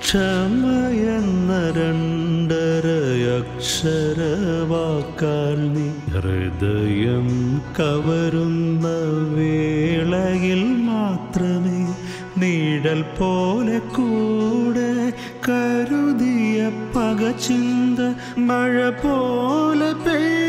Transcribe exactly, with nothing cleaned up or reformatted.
ക്ഷമയെന്ന രണ്ടരയക്ഷരവാക്കാൽ നീ ഹൃദയം കവരുന്ന വേളയിൽ മാത്രമേ നീഴൽ പോലെ കൂടെ കരുതിയ പകചിന്ത മഴ പോലെ പെയ്യും.